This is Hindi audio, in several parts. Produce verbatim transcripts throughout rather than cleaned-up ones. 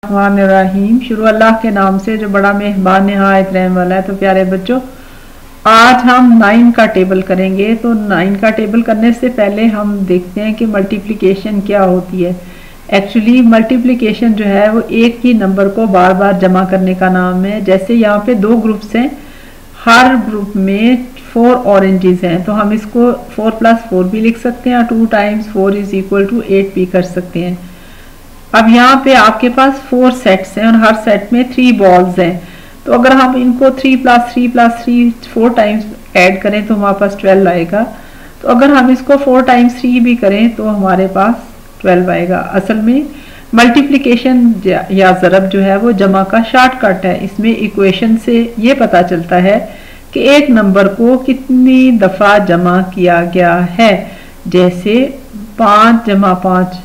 रहीम शुरू अल्लाह के नाम से जो बड़ा मेहरबान नहायत रहम वाला है। तो प्यारे बच्चों, आज हम नाइन का टेबल करेंगे। तो नाइन का टेबल करने से पहले हम देखते हैं कि मल्टीप्लिकेशन क्या होती है। एक्चुअली मल्टीप्लिकेशन जो है वो एक ही नंबर को बार बार जमा करने का नाम है। जैसे यहाँ पे दो ग्रुप्स हैं, हर ग्रुप में फोर ऑरेंजेस हैं, तो हम इसको फोर प्लस फोर भी लिख सकते हैं, two times four is equal to eight भी कर सकते हैं। अब यहाँ पे आपके पास फोर सेट्स हैं और हर सेट में थ्री बॉल्स हैं। तो अगर हम इनको three plus three plus three four times add करें तो हमारे पास ट्वेल्व आएगा। तो अगर हम इसको फोर टाइम्स थ्री भी करें तो हमारे पास ट्वेल्व आएगा। असल में मल्टीप्लिकेशन या ज़रब जो है वो जमा का शॉर्टकट है। इसमें इक्वेशन से ये पता चलता है कि एक नंबर को कितनी दफ़ा जमा किया गया है। जैसे पाँच जमा पाँच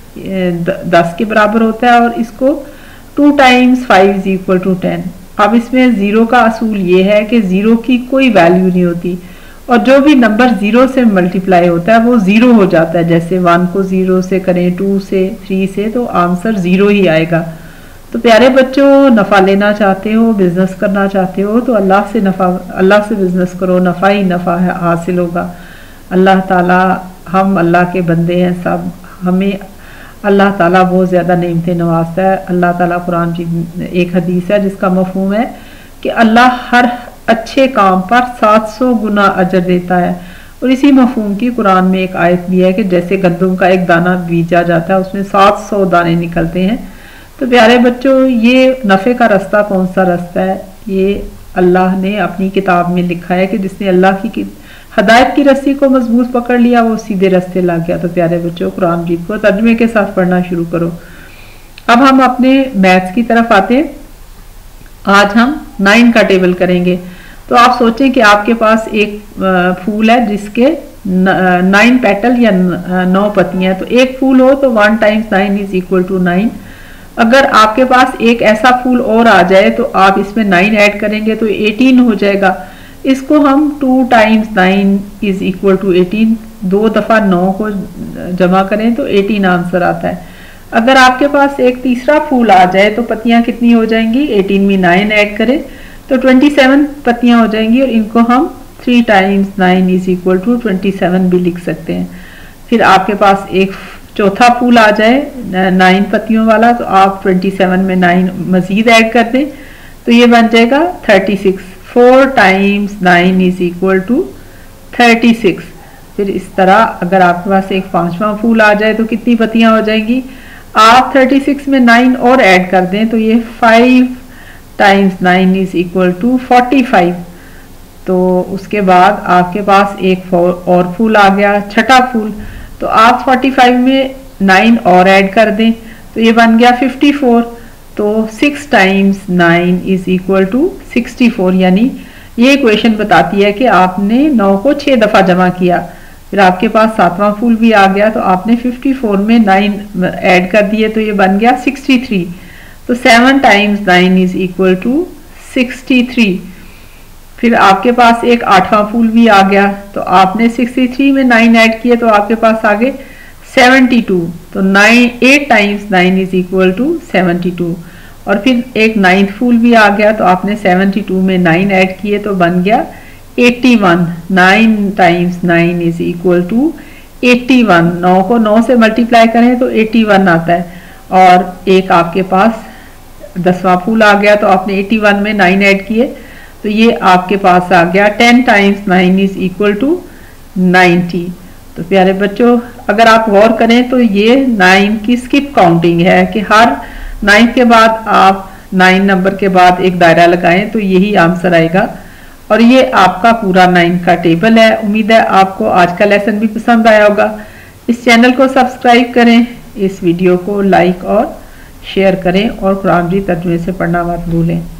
दस के बराबर होता है और इसको two times five is equal to ten. अब इसमें ज़ीरो का असूल ये है कि ज़ीरो की कोई वैल्यू नहीं होती और जो भी नंबर ज़ीरो से मल्टीप्लाई होता है वो ज़ीरो हो जाता है। जैसे वन को ज़ीरो से करें, टू से, थ्री से, तो आंसर ज़ीरो ही आएगा। तो प्यारे बच्चों, नफ़ा लेना चाहते हो, बिजनेस करना चाहते हो तो अल्लाह से नफ़ा अल्लाह से बिजनेस करो, नफ़ा ही नफ़ा है हासिल होगा। अल्लाह ताला, हम अल्लाह के बंदे हैं सब, हमें अल्लाह ताला बहुत ज़्यादा नेमतें नवाजता है। अल्लाह ताला कुरान की एक हदीस है जिसका मफहूम है कि अल्लाह हर अच्छे काम पर सात सौ गुना अजर देता है। और इसी मफहूम की कुरान में एक आयत भी है कि जैसे गंदम का एक दाना बीजा जाता है उसमें सात सौ दाने निकलते हैं। तो प्यारे बच्चों, ये नफ़े का रास्ता कौन सा रास्ता है? ये अल्लाह ने अपनी किताब में लिखा है कि जिसने अल्लाह की हदायत की रस्सी को मजबूत पकड़ लिया वो सीधे रास्ते लग गया। तो प्यारे बच्चों, कुरान मजीद को तर्जुमे के साथ पढ़ना शुरू करो। अब हम अपने मैथ्स की तरफ आते हैं। आज हम नाइन का टेबल करेंगे। तो आप सोचें कि आपके पास एक फूल है जिसके नाइन पेटल या नौ पत्तियां। तो एक फूल हो तो one times nine is equal to nine. अगर आपके पास एक ऐसा फूल और आ जाए तो आप इसमें नाइन ऐड करेंगे तो एटीन हो जाएगा। इसको हम two times nine is equal to eighteen, दो दफ़ा नौ को जमा करें तो एटीन आंसर आता है। अगर आपके पास एक तीसरा फूल आ जाए तो पत्तियां कितनी हो जाएंगी? एटीन में नाइन ऐड करें तो ट्वेंटी सेवन पत्तियां हो जाएंगी और इनको हम three times nine is equal to twenty seven भी लिख सकते हैं। फिर आपके पास एक चौथा फूल आ जाए नाइन पत्तियों वाला तो आप ट्वेंटी सेवन में नाइन मजीद ऐड कर दें तो ये बन जाएगा thirty six. Four times nine is equal to thirty six. फिर इस तरह अगर आपके पास एक पांचवा फूल आ जाए तो कितनी पत्तियां हो जाएंगी? आप थर्टी सिक्स में नाइन और ऐड कर दें तो ये five times nine is equal to forty five. तो उसके बाद आपके पास एक और फूल आ गया, छठा फूल, तो आप फोर्टी फाइव में नाइन और ऐड कर दें तो ये बन गया फिफ्टी फोर। तो six times nine is equal to sixty four. यानी ये इक्वेशन बताती है कि आपने नौ को छः दफ़ा जमा किया। फिर आपके पास सातवां फूल भी आ गया तो आपने फिफ्टी फोर में नाइन ऐड कर दिए तो ये बन गया सिक्सटी थ्री। तो seven times nine is equal to sixty three. फिर आपके पास एक आठवां फूल भी आ गया तो आपने सिक्सटी थ्री में नाइन ऐड किए तो आपके पास आ गए सेवेंटी टू। तो nine eight times nine is equal to seventy two. और फिर एक नाइन्थ फूल भी आ गया तो आपने सेवेंटी टू में नाइन ऐड किए तो बन गया eighty one. Nine times nine is equal to eighty one. नौ को नौ से मल्टीप्लाई करें तो एट्टी वन आता है। और एक आपके पास दसवां फूल आ गया तो आपने एट्टी वन में नाइन ऐड किए तो ये आपके पास आ गया ten times nine is equal to ninety. तो प्यारे बच्चों, अगर आप गौर करें तो ये नाइन की स्किप काउंटिंग है कि हर नाइन के बाद आप नाइन नंबर के बाद एक दायरा लगाएं तो यही आंसर आएगा। और ये आपका पूरा नाइन का टेबल है। उम्मीद है आपको आज का लेसन भी पसंद आया होगा। इस चैनल को सब्सक्राइब करें, इस वीडियो को लाइक और शेयर करें और कुरान की तर्जुमे से पढ़ना मत भूलें।